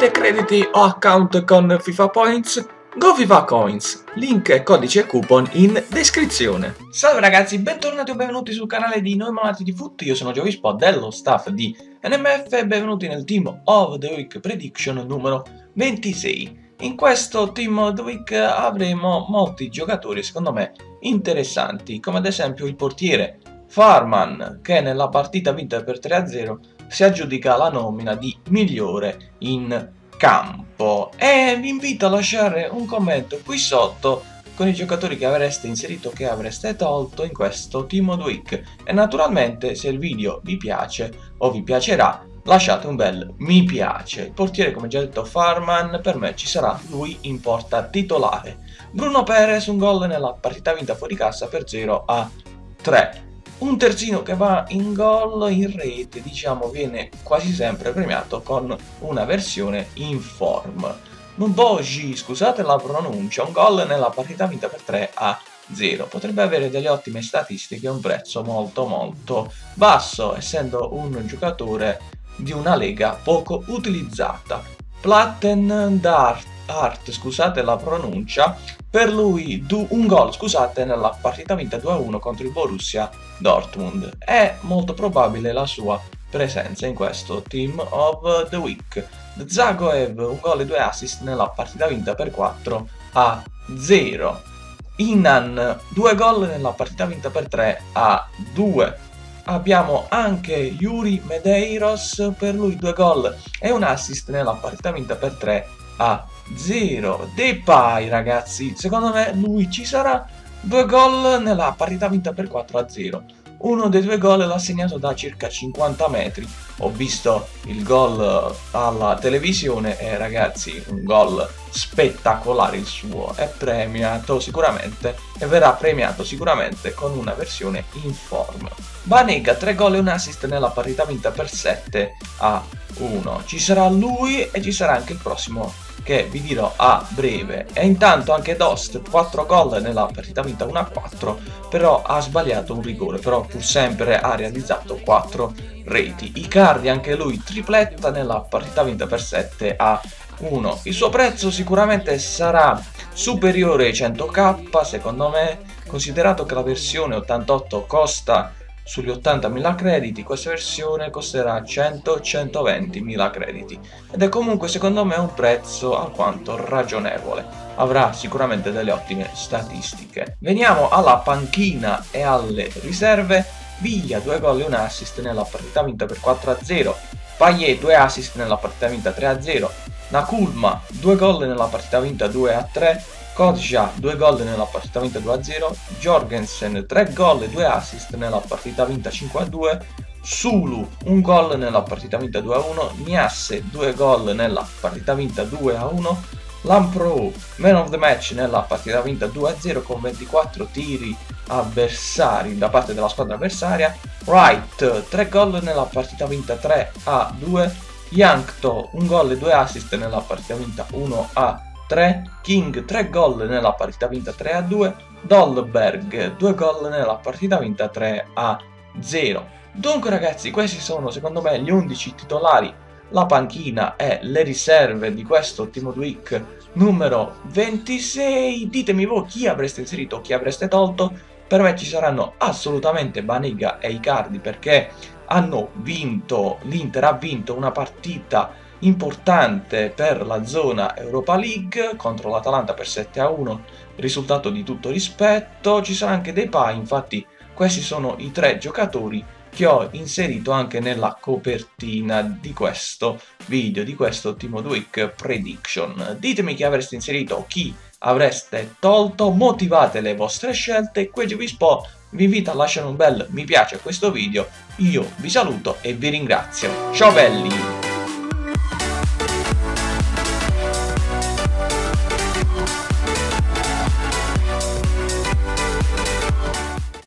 Avete crediti o account con FIFA Points? GoFifa Coins, link, codice e coupon in descrizione. Salve ragazzi, bentornati o benvenuti sul canale di Noi Malati di Foot. Io sono Giovispo dello staff di NMF e benvenuti nel Team of the Week Prediction numero 26. In questo Team of the Week avremo molti giocatori secondo me interessanti, come ad esempio il portiere Farman, che nella partita vinta per 3-0 si aggiudica la nomina di migliore in campo. E vi invito a lasciare un commento qui sotto con i giocatori che avreste inserito o che avreste tolto in questo Team of the Week. E naturalmente, se il video vi piace o vi piacerà, lasciate un bel mi piace. Il portiere, come già detto, Farman, per me ci sarà lui in porta titolare. Bruno Perez, un gol nella partita vinta fuori casa per 0-3. Un terzino che va in gol, in rete, diciamo, viene quasi sempre premiato con una versione in form. Mboji, scusate la pronuncia, un gol nella partita vinta per 3-0. Potrebbe avere delle ottime statistiche a un prezzo molto basso, essendo un giocatore di una lega poco utilizzata. Platten Dart, scusate la pronuncia, per lui un gol, scusate, nella partita vinta 2-1 contro il Borussia Dortmund. È molto probabile la sua presenza in questo Team of the Week. Zagoev, un gol e 2 assist nella partita vinta per 4-0. Inan, 2 gol nella partita vinta per 3-2. Abbiamo anche Yuri Medeiros, per lui 2 gol e un assist nella partita vinta per 3-0. Depay, ragazzi, secondo me lui ci sarà. 2 gol nella partita vinta per 4-0. Uno dei 2 gol l'ha segnato da circa 50 metri. Ho visto il gol alla televisione e ragazzi, un gol spettacolare il suo. È premiato sicuramente e verrà premiato sicuramente con una versione in forma. Banega, 3 gol e un assist nella partita vinta per 7-1. Ci sarà lui e ci sarà anche il prossimo che vi dirò a breve. E intanto anche Dost, 4 gol nella partita vinta 1-4, però ha sbagliato un rigore, però pur sempre ha realizzato 4 reti. Icardi, anche lui tripletta nella partita vinta per 7-1. Il suo prezzo sicuramente sarà superiore ai 100k, secondo me, considerato che la versione 88 costa sugli 80.000 crediti, questa versione costerà 100-120.000 crediti ed è comunque secondo me un prezzo alquanto ragionevole. Avrà sicuramente delle ottime statistiche. Veniamo alla panchina e alle riserve. Viglia, 2 gol e un assist nella partita vinta per 4-0. Payet, 2 assist nella partita vinta 3-0. Nakulma, 2 gol nella partita vinta 2-3. Kodja, 2 gol nella partita vinta 2-0, Jorgensen 3 gol e 2 assist nella partita vinta 5-2, Sulu 1 gol nella partita vinta 2-1, Niasse 2 gol nella partita vinta 2-1, Lampro man of the match nella partita vinta 2-0 con 24 tiri avversari da parte della squadra avversaria, Wright 3 gol nella partita vinta 3-2, Yankto 1 gol e 2 assist nella partita vinta 1-3, King 3 gol nella partita vinta 3-2, Dolberg 2 gol nella partita vinta 3-0. Dunque ragazzi, questi sono secondo me gli 11 titolari, la panchina e le riserve di questo Team of the Week numero 26. Ditemi voi chi avreste inserito o chi avreste tolto. Per me ci saranno assolutamente Banega e Icardi, perché hanno vinto, l'Inter ha vinto una partita importante per la zona Europa League contro l'Atalanta per 7-1, risultato di tutto rispetto. Ci sarà anche Depay, infatti questi sono i 3 giocatori che ho inserito anche nella copertina di questo video, di questo Team of the Week Prediction. Ditemi chi avreste inserito o chi avreste tolto, motivate le vostre scelte. Qui Giovispo vi invito a lasciare un bel mi piace a questo video. Io vi saluto e vi ringrazio. Ciao belli!